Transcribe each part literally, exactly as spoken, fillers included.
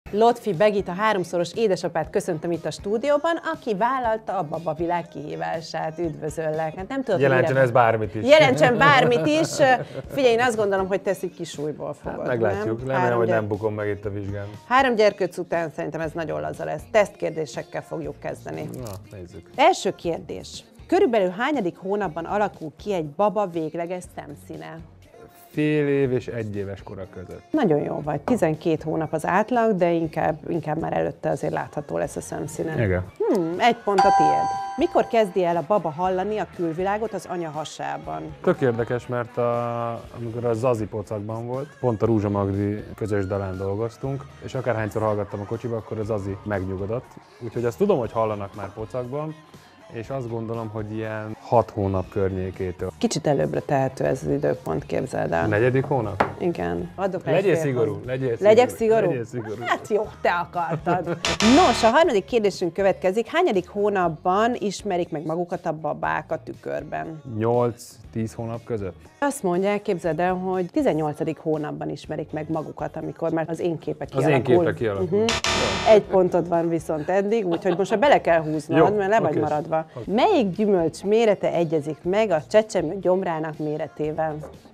Lotfi Begita háromszoros édesapát köszöntöm itt a stúdióban, aki vállalta a babavilág kihívását. Üdvözöllek. Hát nem tudod, jelentsen mire... ez bármit is. Jelentsen bármit is. Figyelj, én azt gondolom, hogy te ezt így kisújból fogod. Hát meglátjuk. Remélem, hogy nem bukom meg itt a vizsgán. Három gyerkőc után szerintem ez nagyon laza lesz. Tesztkérdésekkel fogjuk kezdeni. Na, nézzük. Első kérdés. Körülbelül hányadik hónapban alakul ki egy baba végleges szemszíne? Fél év és egy éves kora között. Nagyon jó vagy. tizenkét hónap az átlag, de inkább, inkább már előtte azért látható lesz a szemszíne. Igen. Hmm, egy pont a tiéd. Mikor kezdi el a baba hallani a külvilágot az anya hasában? Tök érdekes, mert a, amikor a Zazi pocakban volt, pont a Rúzsa Magdi közös dalán dolgoztunk, és akárhányszor hallgattam a kocsiba, akkor a Zazi megnyugodott. Úgyhogy azt tudom, hogy hallanak már pocakban, és azt gondolom, hogy ilyen hat hónap környékétől. Kicsit előbbre tehető ez az időpont, képzeld el. A negyedik hónap? Igen. Adok rá Legyél egy fél szigorú, pont. legyél szigorú. Legyek szigorú? Legyél szigorú. Hát jó, te akartad. Nos, a harmadik kérdésünk következik. Hányadik hónapban ismerik meg magukat a babák a tükörben? nyolc-tíz hónap között? Azt mondják, képzeld el, hogy tizennyolcadik hónapban ismerik meg magukat, amikor már az én képe kialakul. Az én képe kialakul. Uh-huh. Egy pontod van viszont eddig, úgyhogy most már bele kell húznod, jó, mert le vagy okay. maradva. Okay. Melyik gyümölcs mérete egyezik meg a csecsemő gyomrának méretével?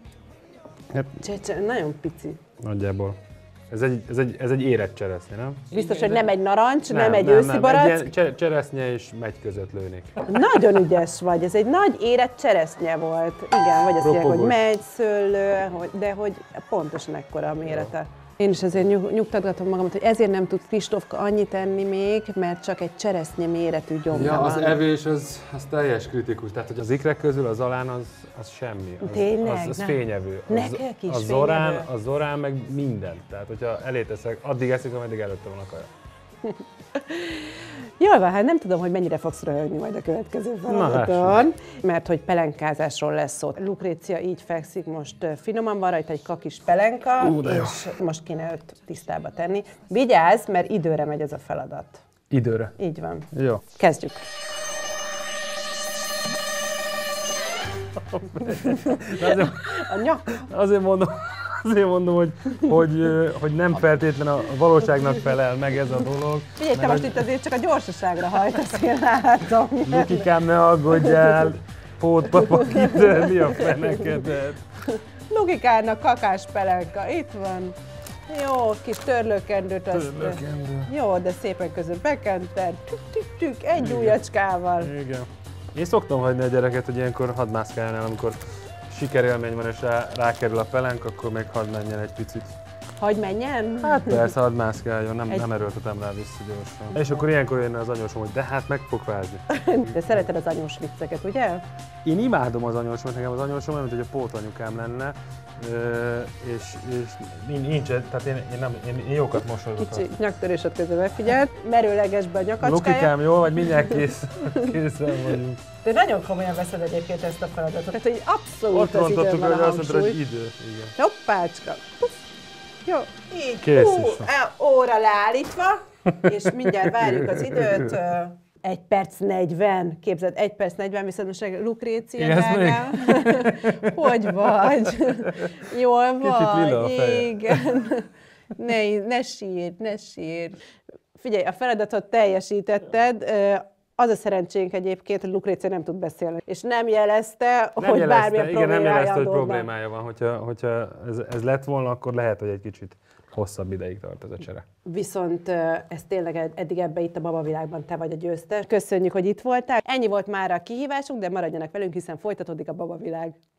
Hát, Csecsemő, nagyon pici. nagyjából. Ez egy, ez egy, ez egy érett cseresznye, nem? Biztos, hogy nem egy narancs, nem, nem egy nem, őszi nem. barack. Egy ilyen cseresznye és megy között lőnék. Nagyon ügyes vagy, ez egy nagy érett cseresznye volt. Igen, vagy azt mondják, hogy megy, szőlő, de hogy pontosan ekkora a mérete. Jó. Én is azért nyug, nyugtatgatom magamat, hogy ezért nem tud Kristófka annyit enni még, mert csak egy cseresznye méretű gyomra ja, van. az evés az, az teljes kritikus, tehát hogy az ikrek közül az alán az, az semmi. Az, Tényleg? Az, az fényevő. Nektek is a zorán, fényevő? a zorán meg minden. Tehát hogyha eléteszek, addig eszik, ameddig előtte van a kaja. Jól van, hát nem tudom, hogy mennyire fogsz röhögni majd a következő feladaton, mert hogy pelenkázásról lesz szó. Lukrécia így fekszik, most finoman van rajta egy kakis pelenka, Ú, és most kéne őt tisztába tenni. Vigyázz, mert időre megy ez a feladat. Időre? Így van. Jó. Kezdjük. Azért, a nyak. Azért mondom, azért mondom, hogy, hogy, hogy nem feltétlen a valóságnak felel meg ez a dolog. Figyelj, te most hogy... itt azért csak a gyorsaságra hajtasz, én látom. Lukikám, ne aggódjál, pótpapa kitörni a fenekedet. Lukikának kakás pelenka, itt van. Jó, kis törlőkendőt azt. Törlőkendő. Jó, de szépen közben bekented. Tük, tük, tük, egy ujjacskával. Igen. Én szoktam hagyni a gyereket, hogy ilyenkor hadd mászkáljon el, amikor sikerélmény van és rá, rákerül a pelenk, akkor még hadd menjen egy picit. Hadd menjen? Hát persze, hadd mászkáljon, nem, egy... nem erőltetem rá vissza gyorsan. És akkor ilyenkor jönne az anyósom, hogy de hát meg fog vázni. De szereted az anyós vicceket, ugye? Én imádom az anyósomat, nekem az anyósom olyan, mint hogy a pótanyukám lenne. Ö, és, és nincs, tehát én, én, nem, én, én jókat mosolyogok. Kicsi nyaktörésed közben megfigyelt, merőlegesbe a nyakacskája. Lukikám, jó, vagy mindjárt kész, készen vagyunk. De nagyon komolyan veszed egyébként ezt a feladatot, tehát hogy abszolút ott az időn van a hogy azt mondtad, hogy hangsúly. idő. Igen. Hoppácska. Puff. Jó, így. Kész Hú, is van. óra leállítva, és mindjárt várjuk az időt. Egy perc negyven, képzeld, egy perc negyven, viszont most Lukrécia drágám. Hogy vagy? Jól vagy? Kicsit lila a feje. Igen. Ne, ne sírj, ne sírj. Figyelj, a feladatot teljesítetted. Az a szerencsénk egyébként, hogy Lukrécia nem tud beszélni, és nem jelezte, nem hogy jelezte, bármilyen igen, problémája nem jelezte, hogy adódna. problémája van. Hogyha, hogyha ez, ez lett volna, akkor lehet, hogy egy kicsit hosszabb ideig tart ez a csere. Viszont ez tényleg eddig ebbe itt a babavilágban te vagy a győztes. Köszönjük, hogy itt voltál. Ennyi volt már a kihívásunk, de maradjanak velünk, hiszen folytatódik a babavilág.